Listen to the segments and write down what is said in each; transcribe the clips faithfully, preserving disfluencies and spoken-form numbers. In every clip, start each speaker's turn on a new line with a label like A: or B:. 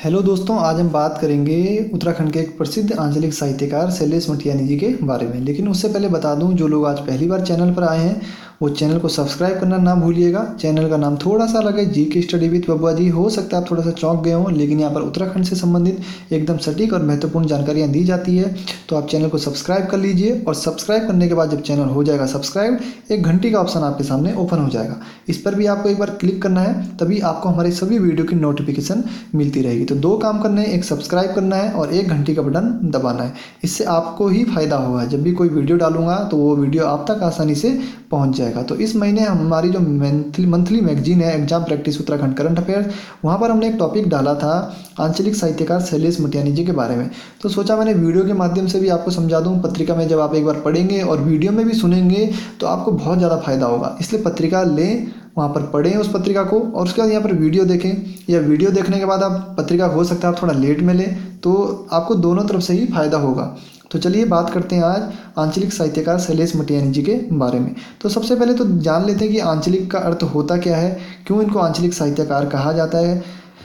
A: Hello दोस्तों, आज हम बात करेंगे उत्तराखंड के एक प्रसिद्ध आंचलिक साहित्यकार शैलेश मटियानी जी के बारे में। लेकिन उससे पहले बता दूं, जो लोग आज पहली बार चैनल पर आए हैं वो चैनल को सब्सक्राइब करना ना भूलिएगा। चैनल का नाम थोड़ा सा अलग है, जी के स्टडी विद बबुआ जी। हो सकता है आप थोड़ा सा चौंक गए हों, लेकिन यहाँ पर उत्तराखंड से संबंधित एकदम सटीक और महत्वपूर्ण जानकारियाँ दी जाती है। तो आप चैनल को सब्सक्राइब कर लीजिए, और सब्सक्राइब करने के बाद जब चैनल हो जाएगा सब्सक्राइब, एक घंटी का ऑप्शन आपके सामने ओपन हो जाएगा। इस पर भी आपको एक बार क्लिक करना है, तभी आपको हमारे सभी वीडियो की नोटिफिकेशन मिलती रहेगी। तो दो काम करने हैं, एक सब्सक्राइब करना है और एक घंटी का बटन दबाना है। इससे आपको ही फायदा होगा, जब भी कोई वीडियो डालूंगा तो वो वीडियो आप तक आसानी से पहुंच जाएगा। तो इस महीने हमारी जो मंथली मंथली मैगजीन है exam practice Uttarakhand current affairs, वहाँ पर हमने एक टॉपिक डाला था आंचलिक साहित्यकार शैलेश मटियानी जी के बारे में। तो सोचा मैंने वीडियो के माध्यम से भी आपको समझा दूँ। पत्रिका में जब आप एक बार पढ़ेंगे और वीडियो में भी सुनेंगे तो आपको बहुत ज़्यादा फायदा होगा। इसलिए पत्रिका लें, वहाँ पर पढ़ें उस पत्रिका को, और उसके बाद यहाँ पर वीडियो देखें। या वीडियो देखने के बाद आप पत्रिका हो सकता है आप थोड़ा लेट में लें, तो आपको दोनों तरफ से ही फायदा होगा। तो चलिए बात करते हैं आज आंचलिक साहित्यकार शैलेश मटियानी जी के बारे में। तो सबसे पहले तो जान लेते हैं कि आंचलिक का अर्थ होता क्या है, क्यों इनको आंचलिक साहित्यकार कहा जाता है।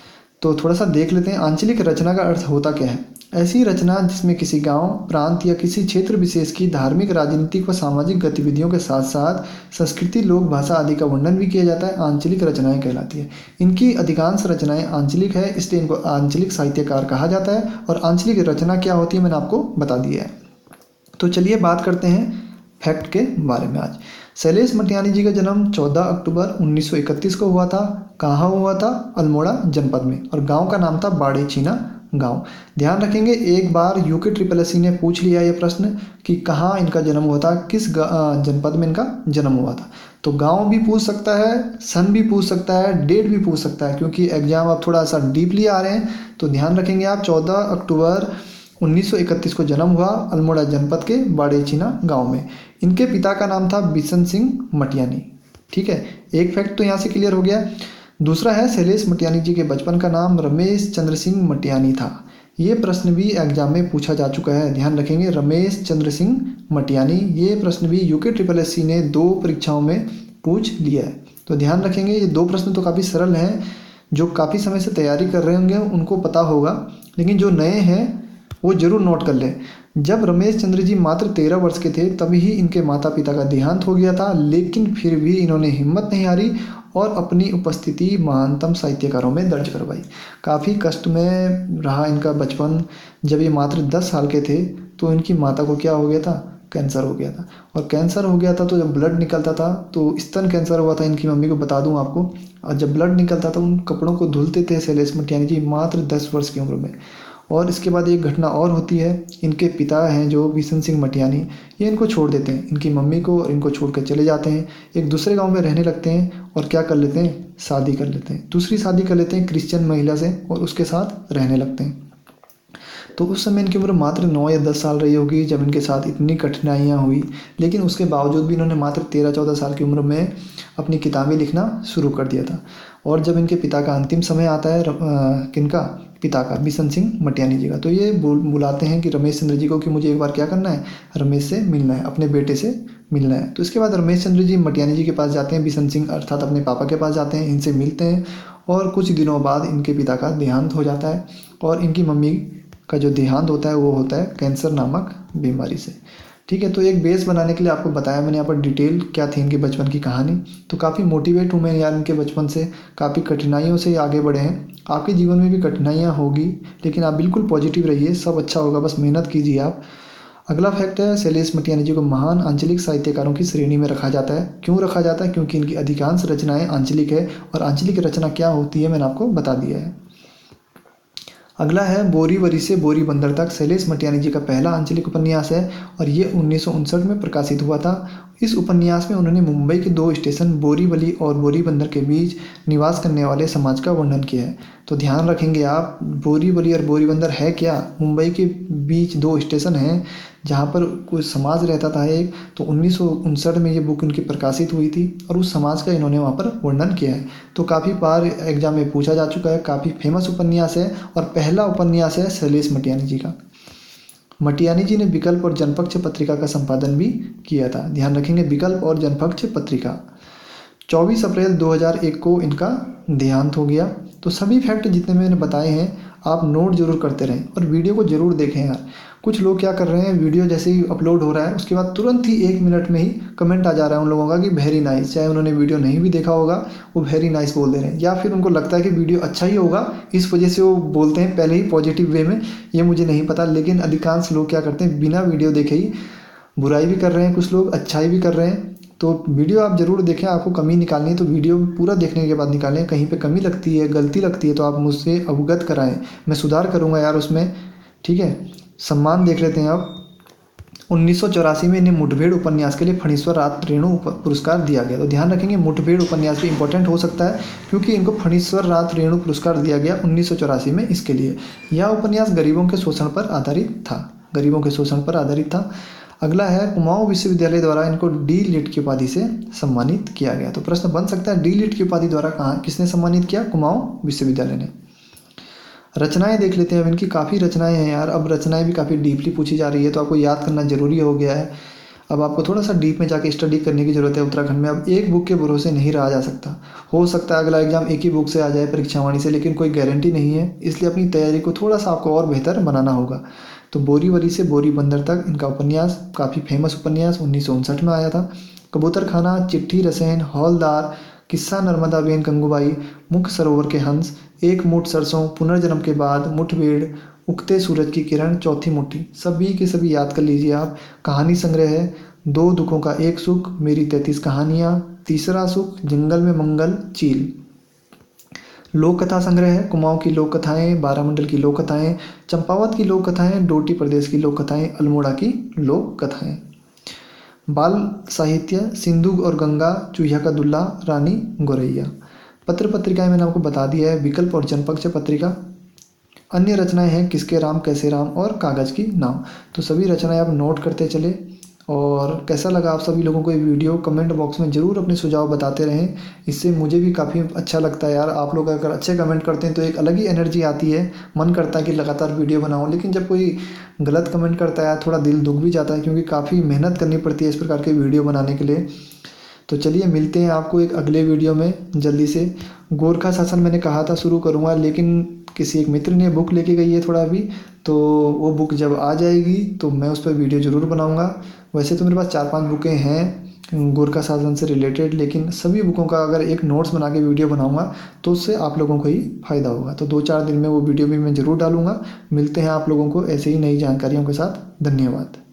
A: तो थोड़ा सा देख लेते हैं आंचलिक रचना का अर्थ होता क्या है। ऐसी रचना जिसमें किसी गांव, प्रांत या किसी क्षेत्र विशेष की धार्मिक, राजनीतिक व सामाजिक गतिविधियों के साथ साथ संस्कृति, लोक भाषा आदि का वर्णन भी किया जाता है, आंचलिक रचनाएं कहलाती है। इनकी अधिकांश रचनाएं आंचलिक है, इसलिए इनको आंचलिक साहित्यकार कहा जाता है। और आंचलिक रचना क्या होती है मैंने आपको बता दिया है। तो चलिए बात करते हैं फैक्ट के बारे में। आज शैलेश मटियानी जी का जन्म चौदह अक्टूबर उन्नीस सौ इकतीस को हुआ था। कहाँ हुआ था? अल्मोड़ा जनपद में, और गांव का नाम था बाड़ेचीना गांव। ध्यान रखेंगे, एक बार यूके ट्रिपल एस सी ने पूछ लिया ये प्रश्न कि कहाँ इनका जन्म हुआ था, किस जनपद में इनका जन्म हुआ था। तो गांव भी पूछ सकता है, सन भी पूछ सकता है, डेट भी पूछ सकता है, क्योंकि एग्जाम आप थोड़ा सा डीपली आ रहे हैं। तो ध्यान रखेंगे आप, चौदह अक्टूबर उन्नीस सौ इकतीस को जन्म हुआ अल्मोड़ा जनपद के बाड़ेचीना गांव में। इनके पिता का नाम था बिशन सिंह मटियानी। ठीक है, एक फैक्ट तो यहाँ से क्लियर हो गया। दूसरा है, शैलेश मटियानी जी के बचपन का नाम रमेश चंद्र सिंह मटियानी था। ये प्रश्न भी एग्जाम में पूछा जा चुका है। ध्यान रखेंगे, रमेश चंद्र सिंह मटियानी, ये प्रश्न भी यूके ट्रिपल एस सी ने दो परीक्षाओं में पूछ लिया है। तो ध्यान रखेंगे, ये दो प्रश्न तो काफ़ी सरल हैं, जो काफ़ी समय से तैयारी कर रहे होंगे उनको पता होगा, लेकिन जो नए हैं वो जरूर नोट कर लें। जब रमेश चंद्र जी मात्र तेरह वर्ष के थे तभी ही इनके माता पिता का देहांत हो गया था, लेकिन फिर भी इन्होंने हिम्मत नहीं हारी और अपनी उपस्थिति महानतम साहित्यकारों में दर्ज करवाई। काफ़ी कष्ट में रहा इनका बचपन। जब ये मात्र दस साल के थे तो इनकी माता को क्या हो गया था? कैंसर हो गया था। और कैंसर हो गया था तो जब ब्लड निकलता था, तो स्तन कैंसर हुआ था इनकी मम्मी को, बता दूं आपको। और जब ब्लड निकलता था, उन कपड़ों को धुलते थे शैलेश मटियानी जी मात्र दस वर्ष की उम्र में। और इसके बाद एक घटना और होती है, इनके पिता हैं जो बिशन सिंह मटियानी, ये इनको छोड़ देते हैं, इनकी मम्मी को, और इनको छोड़ कर चले जाते हैं, एक दूसरे गांव में रहने लगते हैं। और क्या कर लेते हैं? शादी कर लेते हैं, दूसरी शादी कर लेते हैं क्रिश्चियन महिला से, और उसके साथ रहने लगते हैं। तो उस समय इनकी उम्र मात्र नौ या दस साल रही होगी जब इनके साथ इतनी कठिनाइयाँ हुई, लेकिन उसके बावजूद भी इन्होंने मात्र तेरह चौदह साल की उम्र में अपनी किताबें लिखना शुरू कर दिया था। और जब इनके पिता का अंतिम समय आता है, किनका? पिता का, बिशन सिंह मटियानी जी का, तो ये बुलाते हैं कि रमेश चंद्र जी को कि मुझे एक बार क्या करना है? रमेश से मिलना है, अपने बेटे से मिलना है। तो इसके बाद रमेश चंद्र जी मटियानी जी के पास जाते हैं, बिशन सिंह अर्थात अपने पापा के पास जाते हैं, इनसे मिलते हैं। और कुछ दिनों बाद इनके पिता का देहांत हो जाता है, और इनकी मम्मी का जो देहांत होता है वो होता है कैंसर नामक बीमारी से। ठीक है, तो एक बेस बनाने के लिए आपको बताया मैंने यहाँ पर डिटेल क्या थी इनके बचपन की कहानी। तो काफ़ी मोटिवेट हूँ मैं यार इनके बचपन से, काफ़ी कठिनाइयों से आगे बढ़े हैं। आपके जीवन में भी कठिनाइयाँ होगी, लेकिन आप बिल्कुल पॉजिटिव रहिए, सब अच्छा होगा, बस मेहनत कीजिए आप। अगला फैक्ट है, शैलेश मटियानी जी को महान आंचलिक साहित्यकारों की श्रेणी में रखा जाता है। क्यों रखा जाता है? क्योंकि इनकी अधिकांश रचनाएं आंचलिक है, और आंचलिक रचना क्या होती है मैंने आपको बता दिया है। अगला है, बोरीवली से बोरी बंदर तक, शैलेश मटियानी जी का पहला आंचलिक उपन्यास है, और ये उन्नीस सौ उनसठ में प्रकाशित हुआ था। इस उपन्यास में उन्होंने मुंबई के दो स्टेशन बोरीवली और बोरीबंदर के बीच निवास करने वाले समाज का वर्णन किया है। तो ध्यान रखेंगे आप, बोरीवली और बोरीबंदर है क्या? मुंबई के बीच दो स्टेशन हैं जहाँ पर कोई समाज रहता था एक। तो उन्नीस सौ उनसठ में ये बुक इनकी प्रकाशित हुई थी, और उस समाज का इन्होंने वहाँ पर वर्णन किया है। तो काफ़ी बार एग्जाम में पूछा जा चुका है, काफ़ी फेमस उपन्यास है, और पहला उपन्यास है शैलेश मटियानी जी का। मटियानी जी ने विकल्प और जनपक्ष पत्रिका का संपादन भी किया था। ध्यान रखेंगे, विकल्प और जनपक्ष पत्रिका। चौबीस अप्रैल दो हज़ार एक को इनका देहांत हो गया। तो सभी फैक्ट जितने मैंने बताए हैं आप नोट जरूर करते रहें और वीडियो को जरूर देखें यार। कुछ लोग क्या कर रहे हैं, वीडियो जैसे ही अपलोड हो रहा है उसके बाद तुरंत ही एक मिनट में ही कमेंट आ जा रहा है उन लोगों का कि वेरी नाइस, चाहे उन्होंने वीडियो नहीं भी देखा होगा वो वेरी नाइस बोल दे रहे हैं, या फिर उनको लगता है कि वीडियो अच्छा ही होगा इस वजह से वो बोलते हैं पहले ही पॉजिटिव वे में। ये मुझे नहीं पता, लेकिन अधिकांश लोग क्या करते हैं, बिना वीडियो देखे ही बुराई भी कर रहे हैं, कुछ लोग अच्छाई भी कर रहे हैं। तो वीडियो आप ज़रूर देखें, आपको कमी निकालनी है तो वीडियो पूरा देखने के बाद निकालें। कहीं पे कमी लगती है, गलती लगती है तो आप मुझसे अवगत कराएं, मैं सुधार करूंगा यार उसमें, ठीक है। सम्मान देख लेते हैं अब। उन्नीस सौ चौरासी में इन्हें मुठभेड़ उपन्यास के लिए फणीश्वर रात रेणु पुरस्कार दिया गया। तो ध्यान रखेंगे मुठभेड़ उपन्यास भी इंपॉर्टेंट हो सकता है क्योंकि इनको फणीश्वर रात रेणु पुरस्कार दिया गया उन्नीस सौ चौरासी में इसके लिए। यह उपन्यास गरीबों के शोषण पर आधारित था, गरीबों के शोषण पर आधारित था। अगला है, कुमाऊं विश्वविद्यालय द्वारा इनको डी लिट की उपाधि से सम्मानित किया गया। तो प्रश्न बन सकता है डी लिट की उपाधि द्वारा कहाँ किसने सम्मानित किया, कुमाऊं विश्वविद्यालय ने। रचनाएं देख लेते हैं अब इनकी, काफ़ी रचनाएं हैं यार। अब रचनाएं भी काफ़ी डीपली पूछी जा रही है तो आपको याद करना जरूरी हो गया है। अब आपको थोड़ा सा डीप में जाके स्टडी करने की ज़रूरत है उत्तराखंड में। अब एक बुक के भरोसे नहीं रहा जा सकता। हो सकता है अगला एग्जाम एक ही बुक से आ जाए परीक्षावाणी से, लेकिन कोई गारंटी नहीं है, इसलिए अपनी तैयारी को थोड़ा सा आपको और बेहतर बनाना होगा। तो बोरीवली से बोरी बंदर तक इनका उपन्यास काफ़ी फेमस उपन्यास उन्नीस सौ उनसठ में आया था। कबूतर खाना, चिट्ठी रसेन, हौलदार, किस्सा नर्मदा बेन गंगूबाई, मुख्य सरोवर के हंस, एक मुठ सरसों, पुनर्जन्म के बाद, मुठभेड़, उगते सूरज की किरण, चौथी मुट्ठी, सभी के सभी याद कर लीजिए आप। कहानी संग्रह है दो दुखों का एक सुख, मेरी तैंतीस कहानियाँ, तीसरा सुख, जंगल में मंगल, चील। लोक कथा संग्रह है कुमाऊं की लोक कथाएं, बारामंडल की लोक कथाएं, चंपावत की लोक कथाएं, डोटी प्रदेश की लोक कथाएं, अल्मोड़ा की लोक कथाएं। बाल साहित्य, सिंधु और गंगा, चूहिया का दुल्ला, रानी गोरैया। पत्र पत्रिकाएं मैंने आपको बता दिया है, विकल्प और जनपक्ष पत्रिका। अन्य रचनाएं हैं किसके राम कैसे राम और कागज की नाव। तो सभी रचनाएं आप नोट करते चले। और कैसा लगा आप सभी लोगों को ये वीडियो, कमेंट बॉक्स में ज़रूर अपने सुझाव बताते रहें, इससे मुझे भी काफ़ी अच्छा लगता है यार। आप लोग अगर अच्छे कमेंट करते हैं तो एक अलग ही एनर्जी आती है, मन करता है कि लगातार वीडियो बनाऊं। लेकिन जब कोई गलत कमेंट करता है थोड़ा दिल दुख भी जाता है क्योंकि काफ़ी मेहनत करनी पड़ती है इस प्रकार के वीडियो बनाने के लिए। तो चलिए मिलते हैं आपको एक अगले वीडियो में जल्दी से। गोरखा शासन मैंने कहा था शुरू करूँगा, लेकिन किसी एक मित्र ने बुक लेके गई है थोड़ा अभी, तो वो बुक जब आ जाएगी तो मैं उस पर वीडियो ज़रूर बनाऊंगा। वैसे तो मेरे पास चार पांच बुकें हैं गोरखा शासन से रिलेटेड, लेकिन सभी बुकों का अगर एक नोट्स बना के वीडियो बनाऊंगा तो उससे आप लोगों को ही फ़ायदा होगा। तो दो चार दिन में वो वीडियो भी मैं ज़रूर डालूंगा। मिलते हैं आप लोगों को ऐसे ही नई जानकारियों के साथ। धन्यवाद।